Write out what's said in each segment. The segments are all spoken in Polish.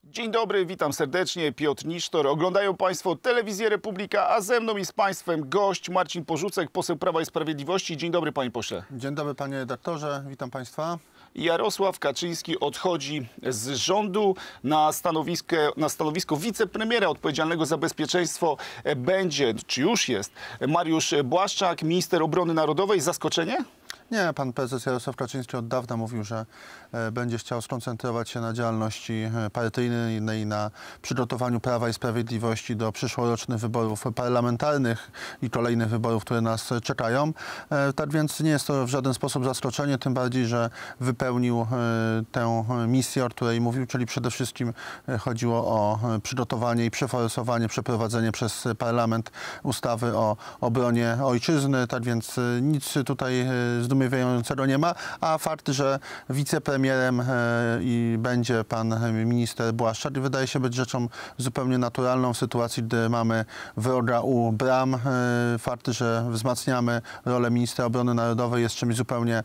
Dzień dobry, witam serdecznie, Piotr Nisztor. Oglądają Państwo Telewizję Republika, a ze mną i z Państwem gość Marcin Porzucek, poseł Prawa i Sprawiedliwości. Dzień dobry, panie pośle. Dzień dobry, panie redaktorze, witam Państwa. Jarosław Kaczyński odchodzi z rządu. Na stanowisko wicepremiera odpowiedzialnego za bezpieczeństwo będzie, czy już jest, Mariusz Błaszczak, minister obrony narodowej. Zaskoczenie? Nie, pan prezes Jarosław Kaczyński od dawna mówił, że będzie chciał skoncentrować się na działalności partyjnej, na przygotowaniu Prawa i Sprawiedliwości do przyszłorocznych wyborów parlamentarnych i kolejnych wyborów, które nas czekają. Tak więc nie jest to w żaden sposób zaskoczenie, tym bardziej, że wypełnił tę misję, o której mówił, czyli przede wszystkim chodziło o przygotowanie i przeforsowanie, przeprowadzenie przez parlament ustawy o obronie ojczyzny. Tak więc nic tutaj zdumiewającego nie ma, a fakt, że wicepremierem i będzie pan minister Błaszczak, wydaje się być rzeczą zupełnie naturalną w sytuacji, gdy mamy wroga u bram. Fakt, że wzmacniamy rolę ministra obrony narodowej jest czymś zupełnie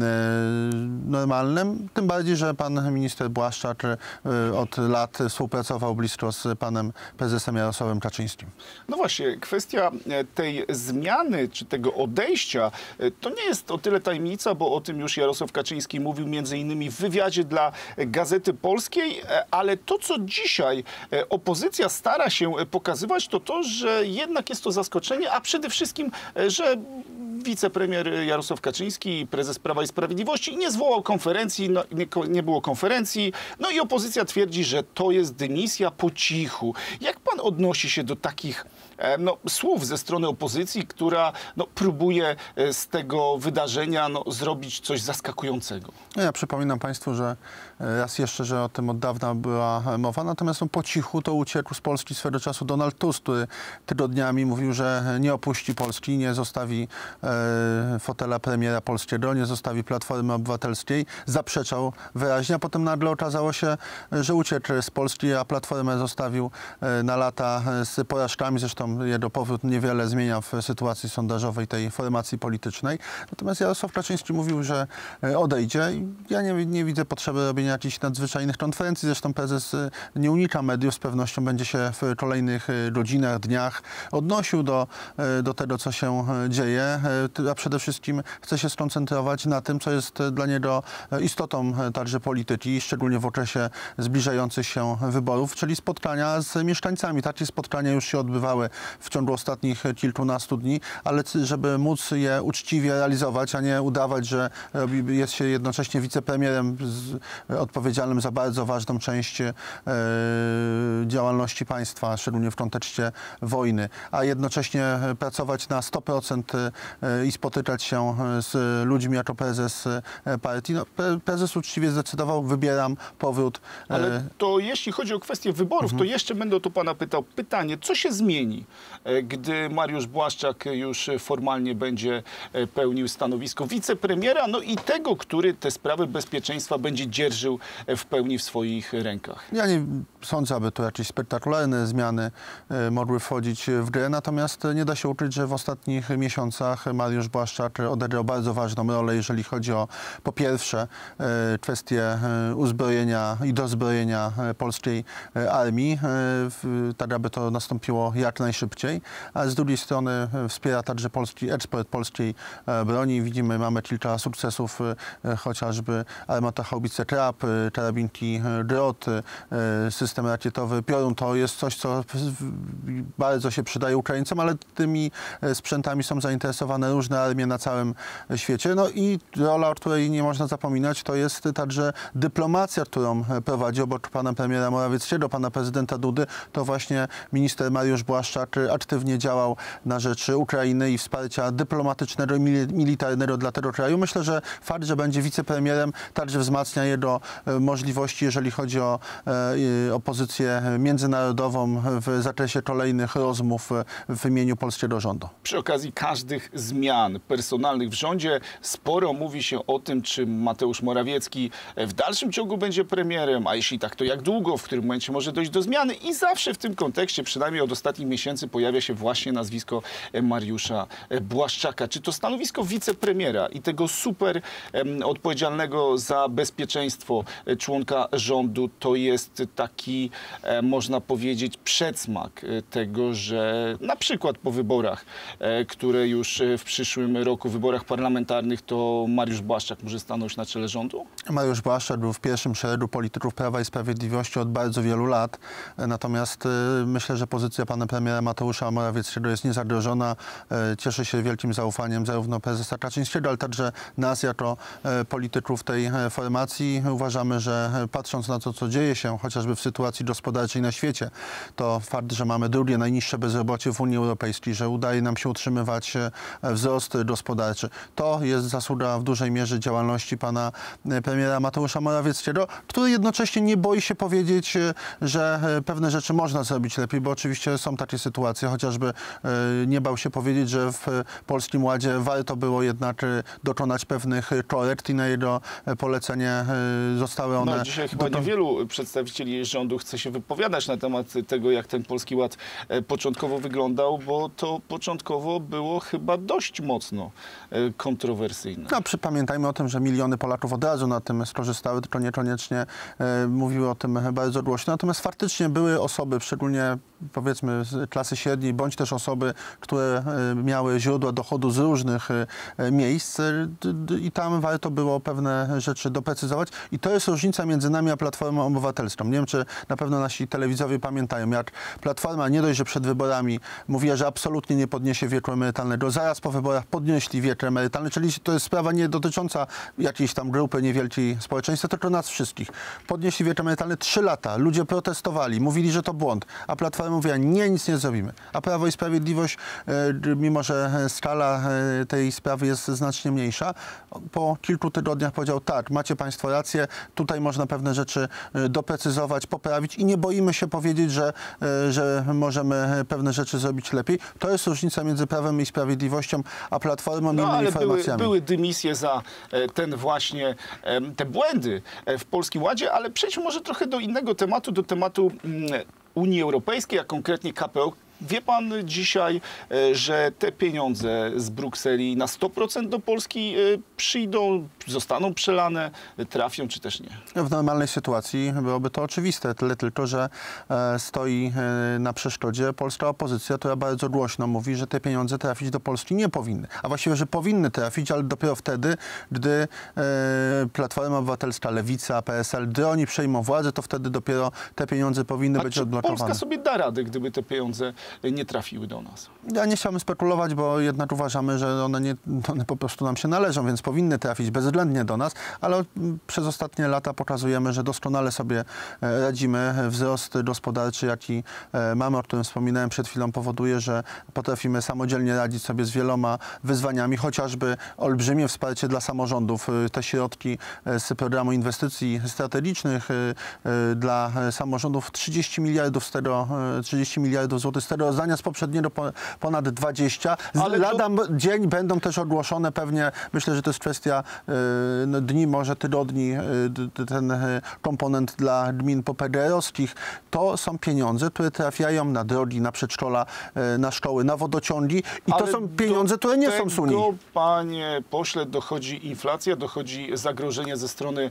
normalnym. Tym bardziej, że pan minister Błaszczak od lat współpracował blisko z panem prezesem Jarosławem Kaczyńskim. No właśnie, kwestia tej zmiany, czy tego odejścia, to nie jest o tyle tajemnica, bo o tym już Jarosław Kaczyński mówił między innymi w wywiadzie dla Gazety Polskiej, ale to, co dzisiaj opozycja stara się pokazywać, to to, że jednak jest to zaskoczenie, a przede wszystkim, że wicepremier Jarosław Kaczyński, prezes Prawa i Sprawiedliwości, nie zwołał konferencji, nie było konferencji, no i opozycja twierdzi, że to jest dymisja po cichu. Jak pan odnosi się do takich słów ze strony opozycji, która próbuje z tego wydarzenia zrobić coś zaskakującego? Ja przypominam państwu, że raz jeszcze, że o tym od dawna była mowa, natomiast po cichu to uciekł z Polski swego czasu Donald Tusk, który tygodniami mówił, że nie opuści Polski, nie zostawi fotela premiera polskiego, nie zostawi Platformy Obywatelskiej. Zaprzeczał wyraźnie, a potem nagle okazało się, że uciekł z Polski, a Platformę zostawił na lata z porażkami. Zresztą jego powrót niewiele zmienia w sytuacji sondażowej tej formacji politycznej. Natomiast Jarosław Kaczyński mówił, że odejdzie. Ja nie widzę potrzeby robienia jakichś nadzwyczajnych konferencji. Zresztą prezes nie unika mediów. Z pewnością będzie się w kolejnych godzinach, dniach odnosił do tego, co się dzieje. A przede wszystkim chce się skoncentrować na tym, co jest dla niego istotą także polityki, szczególnie w okresie zbliżających się wyborów, czyli spotkania z mieszkańcami. Takie spotkania już się odbywały w ciągu ostatnich kilkunastu dni, ale żeby móc je uczciwie realizować, a nie udawać, że jest się jednocześnie wicepremierem odpowiedzialnym za bardzo ważną część działalności państwa, szczególnie w kontekście wojny, a jednocześnie pracować na 100% i spotykać się z ludźmi jako prezes partii. Prezes uczciwie zdecydował, wybieram powrót. Ale to jeśli chodzi o kwestię wyborów, to jeszcze będę tu pana pytał pytanie, co się zmieni, gdy Mariusz Błaszczak już formalnie będzie pełnił stanowisko wicepremiera, i tego, który te sprawy bezpieczeństwa będzie dzierżył w pełni w swoich rękach? Ja nie sądzę, aby to jakieś spektakularne zmiany mogły wchodzić w grę, natomiast nie da się ukryć, że w ostatnich miesiącach Mariusz Błaszczak odegrał bardzo ważną rolę, jeżeli chodzi o, po pierwsze, kwestię uzbrojenia i dozbrojenia polskiej armii, tak aby to nastąpiło jak najszybciej, a z drugiej strony wspiera także polski eksport polskiej broni. Widzimy, mamy kilka sukcesów, chociażby armata haubice Krab, karabinki Grot, system rakietowy Piorun. To jest coś, co bardzo się przydaje Ukraińcom, ale tymi sprzętami są zainteresowane różne armie na całym świecie. I rola, o której nie można zapominać, to jest także dyplomacja, którą prowadzi obok pana premiera Morawieckiego, pana prezydenta Dudy. To właśnie minister Mariusz Błaszczak aktywnie działał na rzecz Ukrainy i wsparcia dyplomatycznego i militarnego dla tego kraju. Myślę, że fakt, że będzie wicepremierem, także wzmacnia jego możliwości, jeżeli chodzi o opozycję międzynarodową w zakresie kolejnych rozmów w imieniu polskiego rządu. Przy okazji każdych zmian personalnych w rządzie sporo mówi się o tym, czy Mateusz Morawiecki w dalszym ciągu będzie premierem, a jeśli tak, to jak długo, w którym momencie może dojść do zmiany. I zawsze w tym kontekście, przynajmniej od ostatnich miesięcy, miesięcy pojawia się właśnie nazwisko Mariusza Błaszczaka. Czy to stanowisko wicepremiera i tego super odpowiedzialnego za bezpieczeństwo członka rządu to jest taki, można powiedzieć, przedsmak tego, że na przykład po wyborach, które już w przyszłym roku, wyborach parlamentarnych, to Mariusz Błaszczak może stanąć na czele rządu? Mariusz Błaszczak był w pierwszym szeregu polityków Prawa i Sprawiedliwości od bardzo wielu lat. Natomiast myślę, że pozycja pana premiera Mateusza Morawieckiego jest niezagrożona. Cieszy się wielkim zaufaniem zarówno prezesa Kaczyńskiego, ale także nas jako polityków tej formacji. Uważamy, że patrząc na to, co dzieje się chociażby w sytuacji gospodarczej na świecie, to fakt, że mamy drugie najniższe bezrobocie w Unii Europejskiej, że udaje nam się utrzymywać wzrost gospodarczy, to jest zasługa w dużej mierze działalności pana premiera Mateusza Morawieckiego, który jednocześnie nie boi się powiedzieć, że pewne rzeczy można zrobić lepiej, bo oczywiście są takie sytuacje, chociażby nie bał się powiedzieć, że w Polskim Ładzie warto było jednak dokonać pewnych korekt i na jego polecenie zostały one... No, dzisiaj chyba niewielu przedstawicieli rządu chce się wypowiadać na temat tego, jak ten Polski Ład początkowo wyglądał, bo to początkowo było chyba dość mocno kontrowersyjne. No, pamiętajmy o tym, że miliony Polaków od razu na tym skorzystały, tylko niekoniecznie mówiły o tym bardzo głośno. Natomiast faktycznie były osoby, szczególnie powiedzmy z klasy średniej, bądź też osoby, które miały źródła dochodu z różnych miejsc i tam warto było pewne rzeczy doprecyzować. I to jest różnica między nami a Platformą Obywatelską. Nie wiem, czy na pewno nasi telewidzowie pamiętają, jak Platforma nie dość, że przed wyborami mówiła, że absolutnie nie podniesie wieku emerytalnego. Zaraz po wyborach podnieśli wiek emerytalny, czyli to jest sprawa nie dotycząca jakiejś tam grupy niewielkiej społeczeństwa, tylko nas wszystkich. Podnieśli wiek emerytalny 3 lata. Ludzie protestowali, mówili, że to błąd, a Platforma mówiła, nie, nic nie zrobimy. A Prawo i Sprawiedliwość, mimo że skala tej sprawy jest znacznie mniejsza, po kilku tygodniach powiedział, tak, macie państwo rację, tutaj można pewne rzeczy doprecyzować, poprawić i nie boimy się powiedzieć, że możemy pewne rzeczy zrobić lepiej. To jest różnica między Prawem i Sprawiedliwością, a Platformą i innymi formacjami. Były dymisje za te błędy w Polskim Ładzie, ale przejdźmy może trochę do innego tematu, do tematu Unii Europejskiej, a konkretnie KPO. Wie pan dzisiaj, że te pieniądze z Brukseli na 100% do Polski przyjdą, zostaną przelane, trafią czy też nie? W normalnej sytuacji byłoby to oczywiste, tyle tylko, że stoi na przeszkodzie polska opozycja, która bardzo głośno mówi, że te pieniądze trafić do Polski nie powinny. A właściwie, że powinny trafić, ale dopiero wtedy, gdy Platforma Obywatelska, Lewica, PSL, gdy oni przejmą władzę, to wtedy dopiero te pieniądze powinny być odblokowane. Polska sobie da radę, gdyby te pieniądze nie trafiły do nas? Ja nie chciałbym spekulować, bo jednak uważamy, że one po prostu nam się należą, więc powinny trafić bezwzględnie do nas, ale przez ostatnie lata pokazujemy, że doskonale sobie radzimy. Wzrost gospodarczy, jaki mamy, o którym wspominałem przed chwilą, powoduje, że potrafimy samodzielnie radzić sobie z wieloma wyzwaniami, chociażby olbrzymie wsparcie dla samorządów. Te środki z programu inwestycji strategicznych dla samorządów 30 miliardów złotych z tego rozdania, z poprzedniego ponad 20. Lada dzień będą też ogłoszone pewnie, myślę, że to jest kwestia dni, może tygodni, ten komponent dla gmin PGR-owskich. To są pieniądze, które trafiają na drogi, na przedszkola, na szkoły, na wodociągi i to są pieniądze, które nie są z Unii. Do tego, panie pośle, dochodzi inflacja, dochodzi zagrożenie ze strony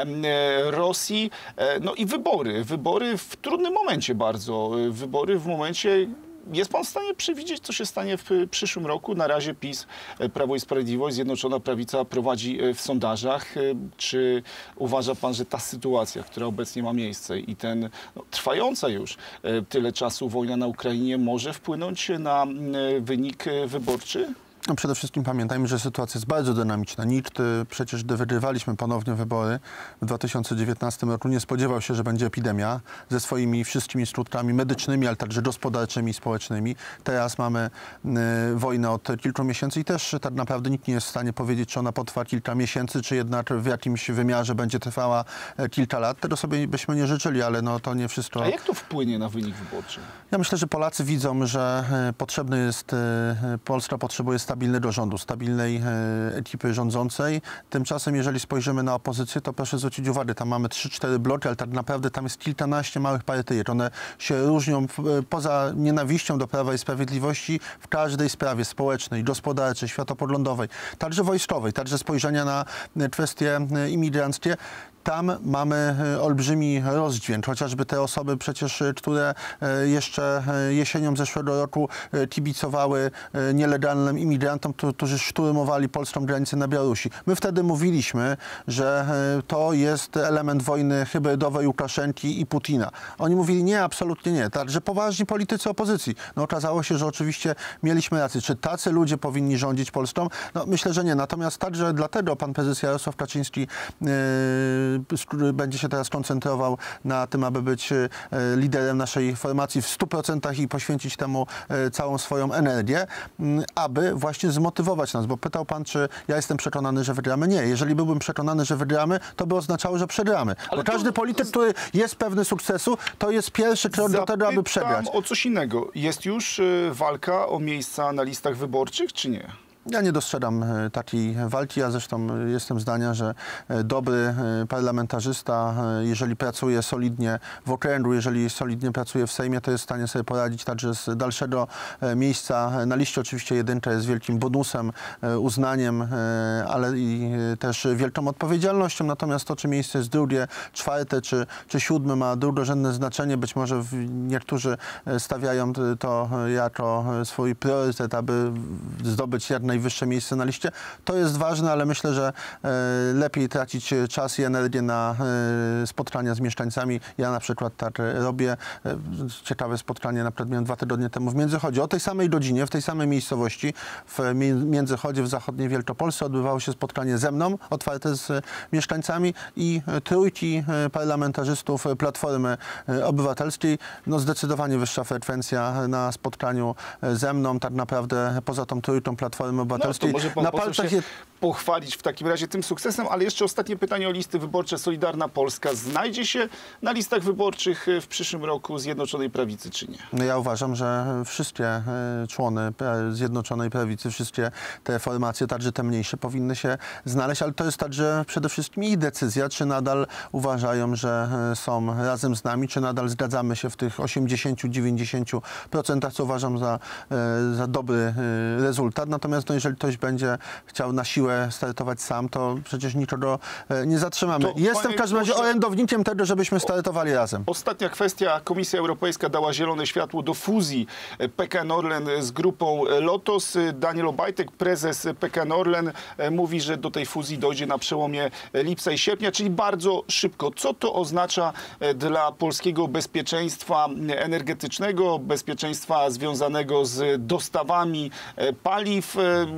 Rosji, no i wybory. Wybory w trudnym momencie bardzo. Wybory w momencie... Jest pan w stanie przewidzieć, co się stanie w przyszłym roku? Na razie PiS, Prawo i Sprawiedliwość, Zjednoczona Prawica prowadzi w sondażach. Czy uważa pan, że ta sytuacja, która obecnie ma miejsce i trwająca już tyle czasu wojna na Ukrainie może wpłynąć na wynik wyborczy? No przede wszystkim pamiętajmy, że sytuacja jest bardzo dynamiczna. Nikt przecież, gdy wygrywaliśmy ponownie wybory w 2019 roku, nie spodziewał się, że będzie epidemia ze swoimi wszystkimi skutkami medycznymi, ale także gospodarczymi i społecznymi. Teraz mamy wojnę od kilku miesięcy i też tak naprawdę nikt nie jest w stanie powiedzieć, czy ona potrwa kilka miesięcy, czy jednak w jakimś wymiarze będzie trwała kilka lat. Tego sobie byśmy nie życzyli, ale no to nie wszystko... A jak to wpłynie na wynik wyborczy? Ja myślę, że Polacy widzą, że Polska potrzebuje stabilizacji stabilnego rządu, stabilnej ekipy rządzącej. Tymczasem, jeżeli spojrzymy na opozycję, to proszę zwrócić uwagę, tam mamy 3-4 bloki, ale tak naprawdę tam jest kilkanaście małych partyjek. One się różnią poza nienawiścią do Prawa i Sprawiedliwości w każdej sprawie społecznej, gospodarczej, światopoglądowej, także wojskowej, także spojrzenia na kwestie imigranckie. Tam mamy olbrzymi rozdźwięk, chociażby te osoby przecież, które jeszcze jesienią zeszłego roku kibicowały nielegalnym imigrantom, którzy szturmowali polską granicę na Białorusi. My wtedy mówiliśmy, że to jest element wojny hybrydowej Łukaszenki i Putina. Oni mówili nie, absolutnie nie. Także poważni politycy opozycji. No okazało się, że oczywiście mieliśmy rację. Czy tacy ludzie powinni rządzić Polską? No myślę, że nie. Natomiast także dlatego pan prezes Jarosław Kaczyński będzie się teraz koncentrował na tym, aby być liderem naszej formacji w 100% i poświęcić temu całą swoją energię, aby właśnie zmotywować nas. Bo pytał pan, czy ja jestem przekonany, że wygramy? Nie. Jeżeli byłbym przekonany, że wygramy, to by oznaczało, że przegramy. Bo każdy polityk, który jest pewny sukcesu, to jest pierwszy krok do tego, aby przegrać. O coś innego. Jest już walka o miejsca na listach wyborczych, czy nie? Ja nie dostrzegam takiej walki. Ja zresztą jestem zdania, że dobry parlamentarzysta, jeżeli pracuje solidnie w okręgu, jeżeli solidnie pracuje w Sejmie, to jest w stanie sobie poradzić także z dalszego miejsca na liście. Oczywiście jedynka jest wielkim bonusem, uznaniem, ale i też wielką odpowiedzialnością. Natomiast to, czy miejsce jest drugie, czwarte czy siódme, ma drugorzędne znaczenie. Być może niektórzy stawiają to jako swój priorytet, aby zdobyć jak najwyższe miejsce na liście. To jest ważne, ale myślę, że lepiej tracić czas i energię na spotkania z mieszkańcami. Ja na przykład tak robię. Ciekawe spotkanie na przykład miałem 2 tygodnie temu w Międzychodzie. O tej samej godzinie, w tej samej miejscowości, w Międzychodzie w zachodniej Wielkopolsce odbywało się spotkanie ze mną, otwarte z mieszkańcami i trójki parlamentarzystów Platformy Obywatelskiej. No zdecydowanie wyższa frekwencja na spotkaniu ze mną. Tak naprawdę poza tą trójką Platformy Obywatelskiej. No to może pan poseł się pochwalić w takim razie tym sukcesem, ale jeszcze ostatnie pytanie o listy wyborcze. Solidarna Polska znajdzie się na listach wyborczych w przyszłym roku Zjednoczonej Prawicy, czy nie? No ja uważam, że wszystkie człony Zjednoczonej Prawicy, wszystkie te formacje, także te mniejsze, powinny się znaleźć, ale to jest także przede wszystkim ich decyzja, czy nadal uważają, że są razem z nami, czy nadal zgadzamy się w tych 80-90%, co uważam za dobry rezultat. Natomiast no, jeżeli ktoś będzie chciał na siłę startować sam, to przecież nikogo nie zatrzymamy. To, jestem w każdym razie orędownikiem tego, żebyśmy startowali razem. Ostatnia kwestia. Komisja Europejska dała zielone światło do fuzji PKN Orlen z grupą Lotos. Daniel Obajtek, prezes PKN Orlen, mówi, że do tej fuzji dojdzie na przełomie lipca i sierpnia, czyli bardzo szybko. Co to oznacza dla polskiego bezpieczeństwa energetycznego, bezpieczeństwa związanego z dostawami paliw?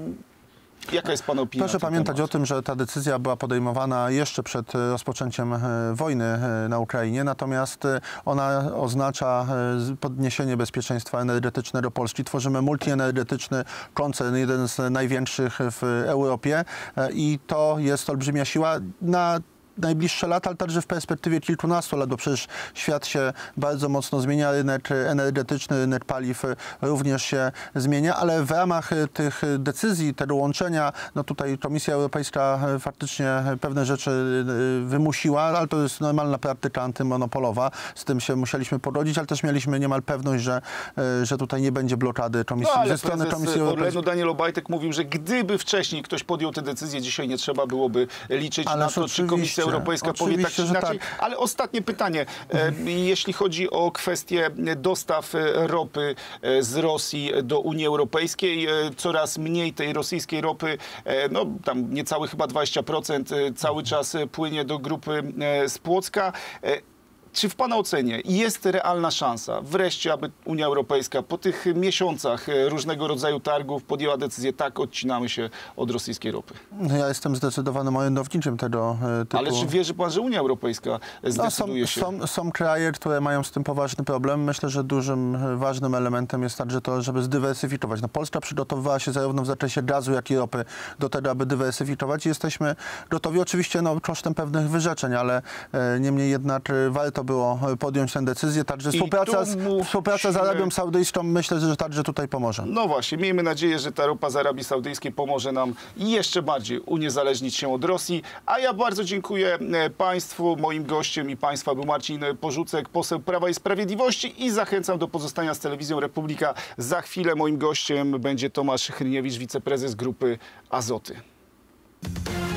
Jaka jest pana opinia? Proszę pamiętać o tym, że ta decyzja była podejmowana jeszcze przed rozpoczęciem wojny na Ukrainie, natomiast ona oznacza podniesienie bezpieczeństwa energetycznego Polski. Tworzymy multienergetyczny koncern, jeden z największych w Europie i to jest olbrzymia siła na najbliższe lata, ale także w perspektywie kilkunastu lat, bo przecież świat się bardzo mocno zmienia, rynek energetyczny, rynek paliw również się zmienia, ale w ramach tych decyzji, tego łączenia, no tutaj Komisja Europejska faktycznie pewne rzeczy wymusiła, ale to jest normalna praktyka antymonopolowa, z tym się musieliśmy pogodzić, ale też mieliśmy niemal pewność, że tutaj nie będzie blokady Komisji, ze strony Komisji Europejskiej. Daniel Obajtek mówił, że gdyby wcześniej ktoś podjął tę decyzję, dzisiaj nie trzeba byłoby liczyć na to, czy Komisja Europejska powie tak czy inaczej. Tak. Ale ostatnie pytanie. Jeśli chodzi o kwestię dostaw ropy z Rosji do Unii Europejskiej, coraz mniej tej rosyjskiej ropy, no tam niecałe chyba 20% cały czas płynie do grupy z Płocka. Czy w pana ocenie jest realna szansa wreszcie, aby Unia Europejska po tych miesiącach różnego rodzaju targów podjęła decyzję, tak, odcinamy się od rosyjskiej ropy? Ja jestem zdecydowanym orędownikiem tego typu. Ale czy wierzy pan, że Unia Europejska zdecyduje się? Są kraje, które mają z tym poważny problem. Myślę, że dużym, ważnym elementem jest także to, żeby zdywersyfikować. No, Polska przygotowywała się zarówno w zakresie gazu, jak i ropy do tego, aby dywersyfikować. Jesteśmy gotowi oczywiście kosztem pewnych wyrzeczeń, ale niemniej jednak warto warto było podjąć tę decyzję. Także współpraca z musimy- Arabią Saudyjską, myślę, że także tutaj pomoże. No właśnie, miejmy nadzieję, że ta ropa z Arabii Saudyjskiej pomoże nam jeszcze bardziej uniezależnić się od Rosji. A ja bardzo dziękuję Państwu. Moim gościem i Państwa był Marcin Porzucek, poseł Prawa i Sprawiedliwości, i zachęcam do pozostania z Telewizją Republika. Za chwilę moim gościem będzie Tomasz Hryniewicz, wiceprezes Grupy Azoty.